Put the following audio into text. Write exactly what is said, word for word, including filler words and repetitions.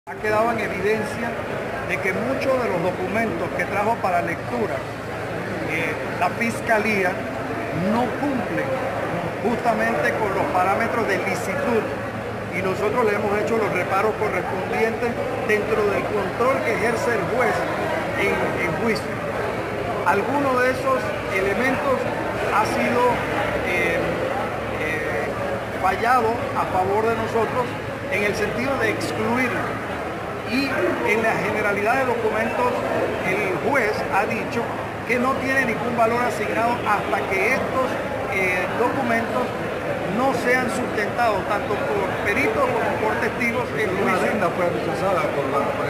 Ha quedado en evidencia de que muchos de los documentos que trajo para lectura eh, la Fiscalía no cumplen justamente con los parámetros de licitud, y nosotros le hemos hecho los reparos correspondientes dentro del control que ejerce el juez en, en juicio. Alguno de esos elementos ha sido eh, eh, fallado a favor de nosotros en el sentido de excluirlo. Y en la generalidad de documentos el juez ha dicho que no tiene ningún valor asignado hasta que estos eh, documentos no sean sustentados tanto por peritos como por testigos en juicio. La fue rechazada por la